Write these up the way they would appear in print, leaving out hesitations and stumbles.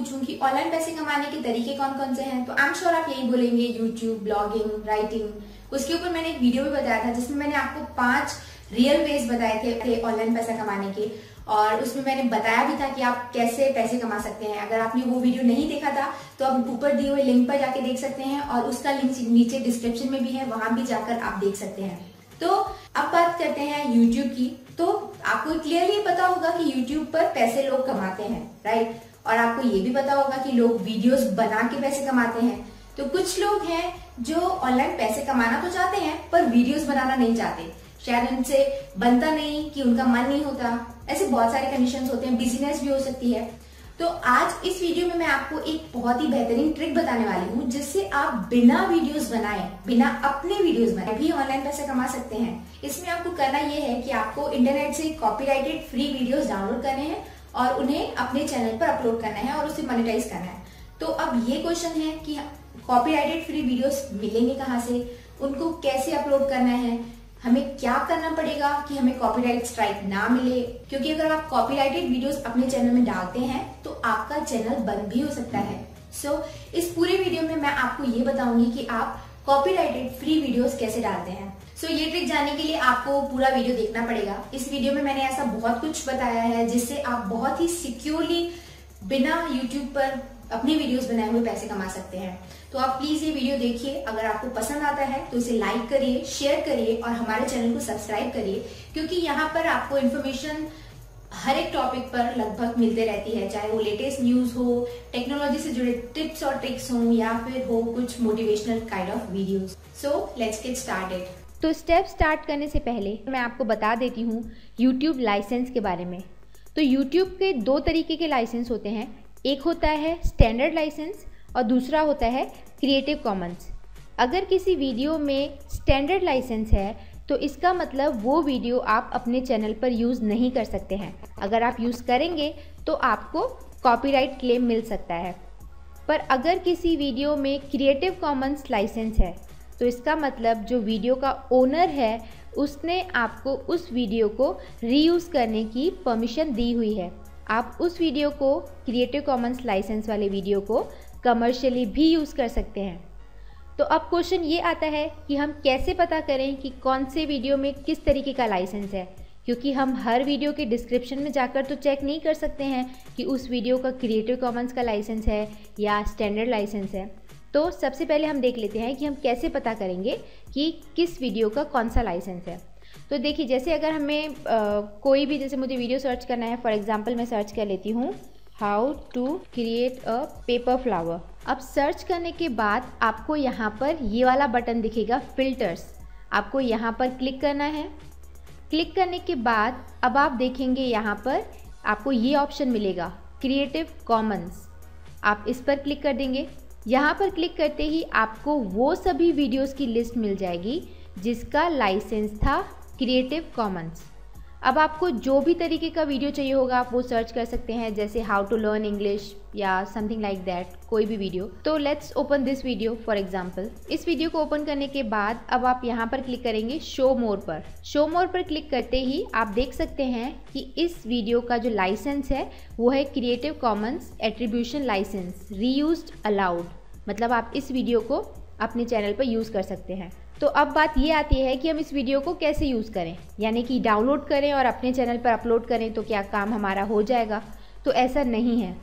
पूछूं कि ऑनलाइन पैसे कमाने के तरीके कौन कौन से हैं, तो आई एम श्योर आप यही बोलेंगे, यूट्यूब, ब्लॉगिंग, राइटिंग। उसके ऊपर मैंने एक वीडियो भी बताया था जिसमें मैंने आपको 5 रियल वेज बताए थे ऑनलाइन पैसा कमाने के, और उसमें मैंने बताया भी था कि आप कैसे पैसे कमा सकते हैं। अगर आपने वो वीडियो नहीं देखा था तो आप ऊपर दिए हुए लिंक पर जाके देख सकते हैं, और उसका लिंक नीचे डिस्क्रिप्शन में भी है, वहां भी जाकर आप देख सकते हैं। तो अब बात करते हैं यूट्यूब की। तो आपको क्लियरली पता होगा कि यूट्यूब पर पैसे लोग कमाते हैं, राइट। और आपको ये भी पता होगा कि लोग वीडियोस बना के पैसे कमाते हैं। तो कुछ लोग हैं जो ऑनलाइन पैसे कमाना तो चाहते हैं पर वीडियोस बनाना नहीं चाहते, शायद उनसे बनता नहीं, कि उनका मन नहीं होता, ऐसे बहुत सारे कंडीशंस होते हैं, बिजनेस भी हो सकती है। तो आज इस वीडियो में मैं आपको एक बहुत ही बेहतरीन ट्रिक बताने वाली हूँ जिससे आप बिना वीडियोस बनाए, बिना अपने वीडियोस बनाए भी ऑनलाइन पैसे कमा सकते हैं। इसमें आपको करना ये है कि आपको इंटरनेट से कॉपीराइटेड फ्री वीडियोस डाउनलोड करने हैं और उन्हें अपने चैनल पर अपलोड करना है और उसे मोनेटाइज करना है। तो अब ये क्वेश्चन है कि कॉपीराइटेड फ्री वीडियोस मिलेंगे कहाँ से, उनको कैसे अपलोड करना है, हमें क्या करना पड़ेगा कि हमें कॉपीराइट स्ट्राइक ना मिले, क्योंकि अगर आप कॉपीराइटेड वीडियोस अपने चैनल में डालते हैं तो आपका चैनल बंद भी हो सकता है। सो इस पूरे वीडियो में मैं आपको ये बताऊंगी कि आप कॉपीराइटेड फ्री वीडियोस कैसे डालते हैं। सो ये ट्रिक जानने के लिए आपको पूरा वीडियो देखना पड़ेगा। इस वीडियो में मैंने ऐसा बहुत कुछ बताया है जिससे आप बहुत ही सिक्योरली बिना यूट्यूब पर अपने वीडियोस बनाए हुए पैसे कमा सकते हैं। तो आप प्लीज ये वीडियो देखिए। अगर आपको पसंद आता है तो इसे लाइक करिए, शेयर करिए और हमारे चैनल को सब्सक्राइब करिए, क्योंकि यहाँ पर आपको इन्फॉर्मेशन हर एक टॉपिक पर लगभग मिलते रहती है, चाहे वो लेटेस्ट न्यूज हो, टेक्नोलॉजी से जुड़े टिप्स और ट्रिक्स हो, या फिर हो कुछ motivational kind of videos. So let's get started. तो स्टेप स्टार्ट करने से पहले मैं आपको बता देती हूँ यूट्यूब लाइसेंस के बारे में। तो यूट्यूब के 2 तरीके के लाइसेंस होते हैं, एक होता है स्टैंडर्ड लाइसेंस और दूसरा होता है क्रिएटिव कॉमन्स। अगर किसी वीडियो में स्टैंडर्ड लाइसेंस है तो इसका मतलब वो वीडियो आप अपने चैनल पर यूज़ नहीं कर सकते हैं। अगर आप यूज़ करेंगे तो आपको कॉपीराइट क्लेम मिल सकता है। पर अगर किसी वीडियो में क्रिएटिव कॉमन्स लाइसेंस है तो इसका मतलब जो वीडियो का ओनर है उसने आपको उस वीडियो को रीयूज़ करने की परमिशन दी हुई है। आप उस वीडियो को, क्रिएटिव कॉमन्स लाइसेंस वाले वीडियो को कमर्शियली भी यूज़ कर सकते हैं। तो अब क्वेश्चन ये आता है कि हम कैसे पता करें कि कौन से वीडियो में किस तरीके का लाइसेंस है, क्योंकि हम हर वीडियो के डिस्क्रिप्शन में जाकर तो चेक नहीं कर सकते हैं कि उस वीडियो का क्रिएटिव कॉमन्स का लाइसेंस है या स्टैंडर्ड लाइसेंस है। तो सबसे पहले हम देख लेते हैं कि हम कैसे पता करेंगे कि किस वीडियो का कौन सा लाइसेंस है। तो देखिए, जैसे अगर हमें कोई भी, जैसे मुझे वीडियो सर्च करना है, फॉर एग्जांपल मैं सर्च कर लेती हूँ how to create a paper flower. अब सर्च करने के बाद आपको यहाँ पर ये वाला बटन दिखेगा, फिल्टर्स। आपको यहाँ पर क्लिक करना है। क्लिक करने के बाद अब आप देखेंगे यहाँ पर आपको ये ऑप्शन मिलेगा, क्रिएटिव कॉमन्स। आप इस पर क्लिक कर देंगे। यहाँ पर क्लिक करते ही आपको वो सभी वीडियोस की लिस्ट मिल जाएगी जिसका लाइसेंस था क्रिएटिव कॉमन्स। अब आपको जो भी तरीके का वीडियो चाहिए होगा आप वो सर्च कर सकते हैं, जैसे हाउ टू लर्न इंग्लिश या समथिंग लाइक दैट, कोई भी वीडियो। तो let's open this video for example. इस वीडियो को ओपन करने के बाद अब आप यहाँ पर क्लिक करेंगे शो मोर पर। शो मोर पर क्लिक करते ही आप देख सकते हैं कि इस वीडियो का जो लाइसेंस है वो है creative commons attribution license reused allowed, मतलब आप इस वीडियो को अपने चैनल पर यूज़ कर सकते हैं। तो अब बात ये आती है कि हम इस वीडियो को कैसे यूज़ करें, यानी कि डाउनलोड करें और अपने चैनल पर अपलोड करें तो क्या काम हमारा हो जाएगा? तो ऐसा नहीं है।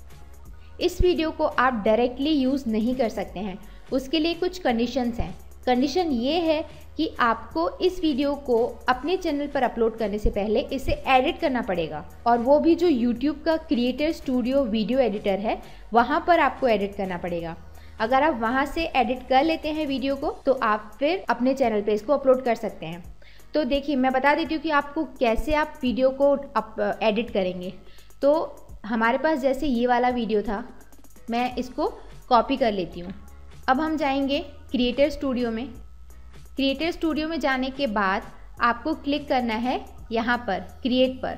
इस वीडियो को आप डायरेक्टली यूज़ नहीं कर सकते हैं, उसके लिए कुछ कंडीशंस हैं। कंडीशन ये है कि आपको इस वीडियो को अपने चैनल पर अपलोड करने से पहले इसे एडिट करना पड़ेगा, और वो भी जो यूट्यूब का क्रिएटर स्टूडियो वीडियो एडिटर है वहाँ पर आपको एडिट करना पड़ेगा। अगर आप वहाँ से एडिट कर लेते हैं वीडियो को तो आप फिर अपने चैनल पे इसको अपलोड कर सकते हैं। तो देखिए, मैं बता देती हूँ कि आपको कैसे आप वीडियो को एडिट करेंगे। तो हमारे पास जैसे ये वाला वीडियो था, मैं इसको कॉपी कर लेती हूँ। अब हम जाएंगे क्रिएटर स्टूडियो में। क्रिएटर स्टूडियो में जाने के बाद आपको क्लिक करना है यहाँ पर क्रिएट पर।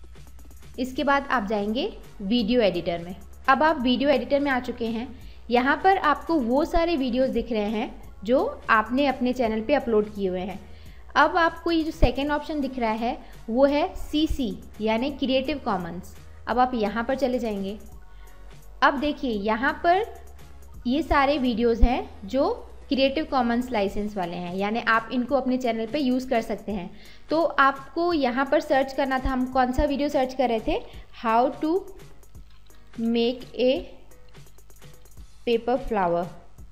इसके बाद आप जाएंगे वीडियो एडिटर में। अब आप वीडियो एडिटर में आ चुके हैं। यहाँ पर आपको वो सारे वीडियोस दिख रहे हैं जो आपने अपने चैनल पे अपलोड किए हुए हैं। अब आपको ये जो सेकेंड ऑप्शन दिख रहा है वो है CC यानी क्रिएटिव कॉमन्स। अब आप यहाँ पर चले जाएंगे। अब देखिए यहाँ पर ये सारे वीडियोस हैं जो क्रिएटिव कॉमन्स लाइसेंस वाले हैं, यानी आप इनको अपने चैनल पे यूज़ कर सकते हैं। तो आपको यहाँ पर सर्च करना था, हम कौन सा वीडियो सर्च कर रहे थे, how to make a paper flower,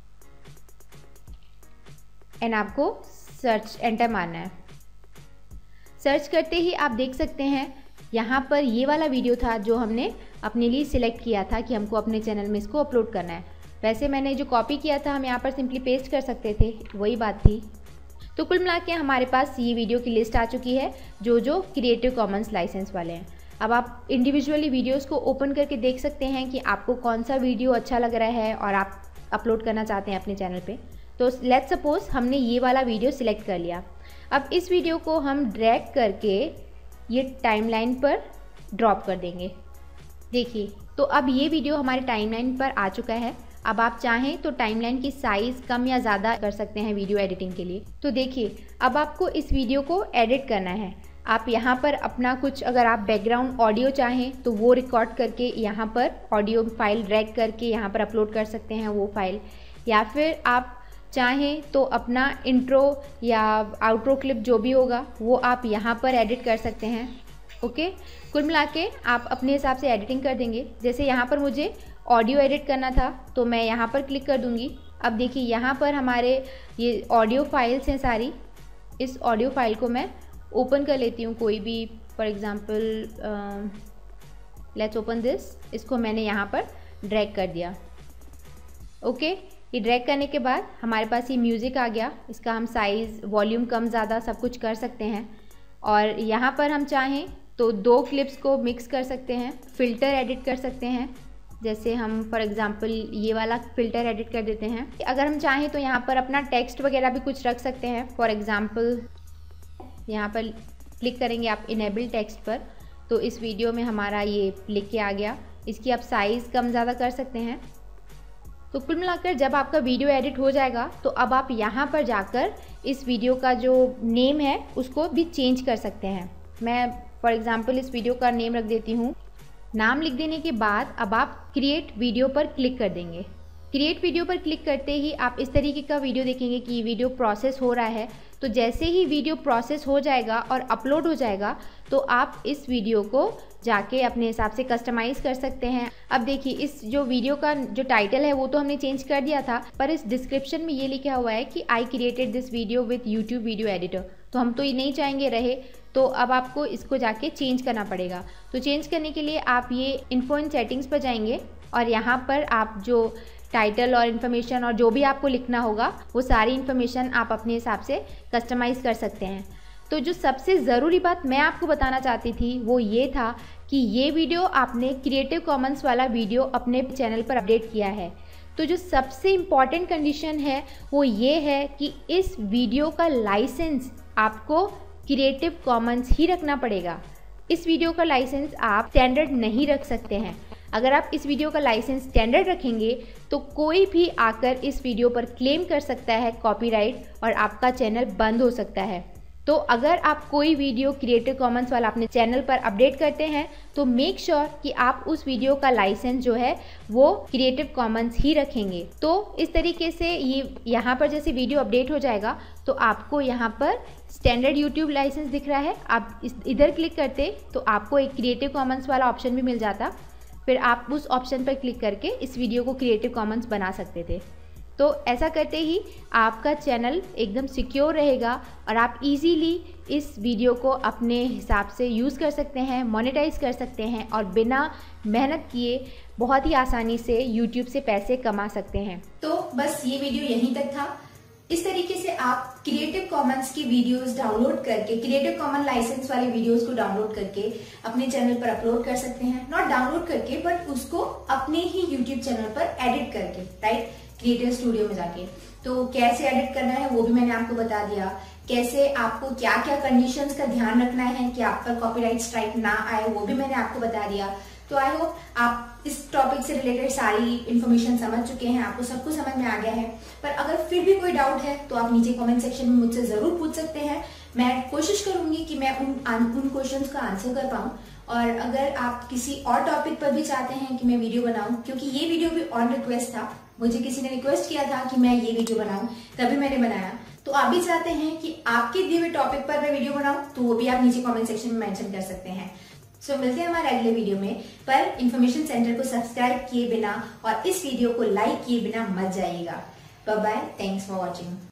and आपको सर्च एंटर मारना है। सर्च करते ही आप देख सकते हैं यहाँ पर ये वाला वीडियो था जो हमने अपने लिए सिलेक्ट किया था कि हमको अपने चैनल में इसको अपलोड करना है। वैसे मैंने जो कॉपी किया था हम यहाँ पर सिंपली पेस्ट कर सकते थे, वही बात थी। तो कुल मिला के हमारे पास ये वीडियो की लिस्ट आ चुकी है जो जो क्रिएटिव कॉमन्स लाइसेंस वाले हैं। अब आप इंडिविजुअली वीडियोस को ओपन करके देख सकते हैं कि आपको कौन सा वीडियो अच्छा लग रहा है और आप अपलोड करना चाहते हैं अपने चैनल पे। तो लेट्स सपोज हमने ये वाला वीडियो सिलेक्ट कर लिया। अब इस वीडियो को हम ड्रैग करके ये टाइमलाइन पर ड्रॉप कर देंगे। देखिए, तो अब ये वीडियो हमारे टाइमलाइन पर आ चुका है। अब आप चाहें तो टाइमलाइन की साइज़ कम या ज़्यादा कर सकते हैं वीडियो एडिटिंग के लिए। तो देखिए, अब आपको इस वीडियो को एडिट करना है। आप यहाँ पर अपना कुछ, अगर आप बैकग्राउंड ऑडियो चाहें तो वो रिकॉर्ड करके यहाँ पर ऑडियो फाइल ड्रैग करके यहाँ पर अपलोड कर सकते हैं वो फाइल, या फिर आप चाहें तो अपना इंट्रो या आउट्रो क्लिप जो भी होगा वो आप यहाँ पर एडिट कर सकते हैं। ओके, कुल मिला के आप अपने हिसाब से एडिटिंग कर देंगे। जैसे यहाँ पर मुझे ऑडियो एडिट करना था तो मैं यहाँ पर क्लिक कर दूँगी। अब देखिए यहाँ पर हमारे ये ऑडियो फाइल्स हैं सारी। इस ऑडियो फाइल को मैं ओपन कर लेती हूँ, कोई भी, for example let's open this. इसको मैंने यहाँ पर ड्रैग कर दिया। ओके, ये ड्रैग करने के बाद हमारे पास ये म्यूज़िक आ गया। इसका हम साइज़, वॉल्यूम कम ज़्यादा सब कुछ कर सकते हैं। और यहाँ पर हम चाहें तो 2 क्लिप्स को मिक्स कर सकते हैं, फ़िल्टर एडिट कर सकते हैं। जैसे हम फॉर एग्ज़ाम्पल ये वाला फ़िल्टर एडिट कर देते हैं। अगर हम चाहें तो यहाँ पर अपना टेक्स्ट वगैरह भी कुछ रख सकते हैं। फॉर एग्ज़ाम्पल यहाँ पर क्लिक करेंगे आप इनेबल टेक्स्ट पर, तो इस वीडियो में हमारा ये लिख के आ गया। इसकी आप साइज़ कम ज़्यादा कर सकते हैं। तो कुल मिलाकर जब आपका वीडियो एडिट हो जाएगा तो अब आप यहाँ पर जाकर इस वीडियो का जो नेम है उसको भी चेंज कर सकते हैं। मैं फॉर एग्ज़ाम्पल इस वीडियो का नेम रख देती हूँ। नाम लिख देने के बाद अब आप क्रिएट वीडियो पर क्लिक कर देंगे। क्रिएट वीडियो पर क्लिक करते ही आप इस तरीके का वीडियो देखेंगे कि ये वीडियो प्रोसेस हो रहा है। तो जैसे ही वीडियो प्रोसेस हो जाएगा और अपलोड हो जाएगा तो आप इस वीडियो को जाके अपने हिसाब से कस्टमाइज़ कर सकते हैं। अब देखिए, इस जो वीडियो का जो टाइटल है वो तो हमने चेंज कर दिया था, पर इस डिस्क्रिप्शन में ये लिखा हुआ है कि I created this video with YouTube video editor. तो हम तो ये नहीं चाहेंगे रहे, तो अब आपको इसको जाके चेंज करना पड़ेगा। तो चेंज करने के लिए आप ये इन्फो इन सेटिंग्स पर जाएंगे और यहाँ पर आप जो टाइटल और इन्फॉर्मेशन और जो भी आपको लिखना होगा वो सारी इन्फॉर्मेशन आप अपने हिसाब से कस्टमाइज़ कर सकते हैं। तो जो सबसे ज़रूरी बात मैं आपको बताना चाहती थी वो ये था कि ये वीडियो आपने क्रिएटिव कॉमन्स वाला वीडियो अपने चैनल पर अपडेट किया है। तो जो सबसे इम्पॉर्टेंट कंडीशन है वो ये है कि इस वीडियो का लाइसेंस आपको क्रिएटिव कॉमन्स ही रखना पड़ेगा। इस वीडियो का लाइसेंस आप स्टैंडर्ड नहीं रख सकते हैं। अगर आप इस वीडियो का लाइसेंस स्टैंडर्ड रखेंगे तो कोई भी आकर इस वीडियो पर क्लेम कर सकता है कॉपीराइट और आपका चैनल बंद हो सकता है। तो अगर आप कोई वीडियो क्रिएटिव कॉमन्स वाला अपने चैनल पर अपडेट करते हैं तो मेक श्योर कि आप उस वीडियो का लाइसेंस जो है वो क्रिएटिव कॉमन्स ही रखेंगे। तो इस तरीके से ये यहाँ पर जैसे वीडियो अपडेट हो जाएगा तो आपको यहाँ पर स्टैंडर्ड यूट्यूब लाइसेंस दिख रहा है। आप इधर क्लिक करते तो आपको एक क्रिएटिव कॉमन्स वाला ऑप्शन भी मिल जाता, फिर आप उस ऑप्शन पर क्लिक करके इस वीडियो को क्रिएटिव कॉमन्स बना सकते थे। तो ऐसा करते ही आपका चैनल एकदम सिक्योर रहेगा और आप इजीली इस वीडियो को अपने हिसाब से यूज़ कर सकते हैं, मोनेटाइज कर सकते हैं और बिना मेहनत किए बहुत ही आसानी से यूट्यूब से पैसे कमा सकते हैं। तो बस ये वीडियो यहीं तक था। इस तरीके से आप क्रिएटिव कॉमन्स की वीडियोस डाउनलोड करके, क्रिएटिव कॉमन लाइसेंस वाले वीडियोस को डाउनलोड करके अपने चैनल पर अपलोड कर सकते हैं। नॉट डाउनलोड करके बट उसको अपने ही यूट्यूब चैनल पर एडिट करके, राइट, क्रिएटिव स्टूडियो में जाके। तो कैसे एडिट करना है वो भी मैंने आपको बता दिया। कैसे आपको क्या क्या कंडीशंस का ध्यान रखना है कि आप पर कॉपीराइट स्ट्राइक ना आए वो भी मैंने आपको बता दिया। तो आई होप आप इस टॉपिक से रिलेटेड सारी इन्फॉर्मेशन समझ चुके हैं, आपको सब कुछ समझ में आ गया है। पर अगर फिर भी कोई डाउट है तो आप नीचे कमेंट सेक्शन में मुझसे जरूर पूछ सकते हैं। मैं कोशिश करूंगी कि मैं उन क्वेश्चंस का आंसर कर पाऊं। और अगर आप किसी और टॉपिक पर भी चाहते हैं कि मैं वीडियो बनाऊं, क्योंकि ये वीडियो भी ऑन रिक्वेस्ट था, मुझे किसी ने रिक्वेस्ट किया था कि मैं ये वीडियो बनाऊं, तभी मैंने बनाया। तो आप भी चाहते हैं कि आपके दिए हुए टॉपिक पर मैं वीडियो बनाऊं, तो वो भी आप नीचे कमेंट सेक्शन में मेंशन कर सकते हैं। सो मिलते हैं हमारे अगले वीडियो में। पर इन्फॉर्मेशन सेंटर को सब्सक्राइब किए बिना और इस वीडियो को लाइक किए बिना मत जाइएगा। Bye bye, thanks for watching.